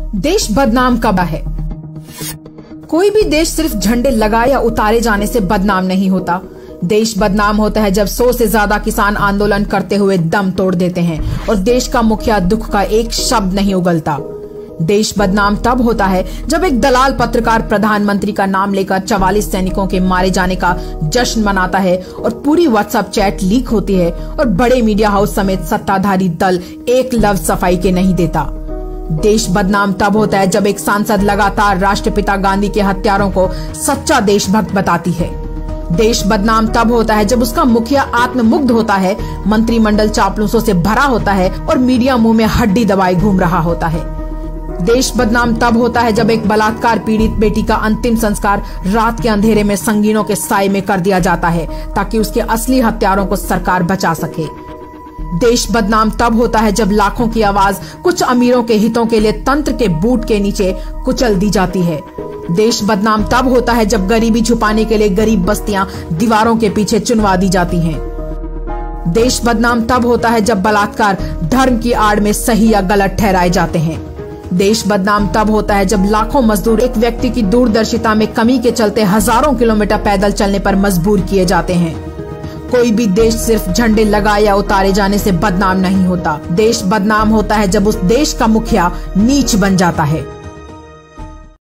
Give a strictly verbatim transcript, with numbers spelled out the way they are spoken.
देश बदनाम कब है? कोई भी देश सिर्फ झंडे लगाए या उतारे जाने से बदनाम नहीं होता। देश बदनाम होता है जब सौ से ज्यादा किसान आंदोलन करते हुए दम तोड़ देते हैं और देश का मुखिया दुख का एक शब्द नहीं उगलता। देश बदनाम तब होता है जब एक दलाल पत्रकार प्रधानमंत्री का नाम लेकर चवालीस सैनिकों के मारे जाने का जश्न मनाता है और पूरी व्हाट्सएप चैट लीक होती है और बड़े मीडिया हाउस समेत सत्ताधारी दल एक लफ्ज सफाई के नहीं देता। देश बदनाम तब होता है जब एक सांसद लगातार राष्ट्रपिता गांधी के हत्यारों को सच्चा देशभक्त बताती है। देश बदनाम तब होता है जब उसका मुखिया आत्ममुग्ध होता है, मंत्रिमंडल चापलूसों से भरा होता है और मीडिया मुंह में हड्डी दबाए घूम रहा होता है। देश बदनाम तब होता है जब एक बलात्कार पीड़ित बेटी का अंतिम संस्कार रात के अंधेरे में संगीनों के साए में कर दिया जाता है ताकि उसके असली हत्यारों को सरकार बचा सके। देश बदनाम तब होता है जब लाखों की आवाज कुछ अमीरों के हितों के लिए तंत्र के बूट के नीचे कुचल दी जाती है। देश बदनाम तब होता है जब गरीबी छुपाने के लिए गरीब बस्तियां दीवारों के पीछे चुनवा दी जाती हैं। देश बदनाम तब होता है जब बलात्कार धर्म की आड़ में सही या गलत ठहराए जाते हैं। देश बदनाम तब होता है जब लाखों मजदूर एक व्यक्ति की दूरदर्शिता में कमी के चलते हजारों किलोमीटर पैदल चलने पर मजबूर किए जाते हैं। कोई भी देश सिर्फ झंडे लगाए या उतारे जाने से बदनाम नहीं होता। देश बदनाम होता है जब उस देश का मुखिया नीच बन जाता है।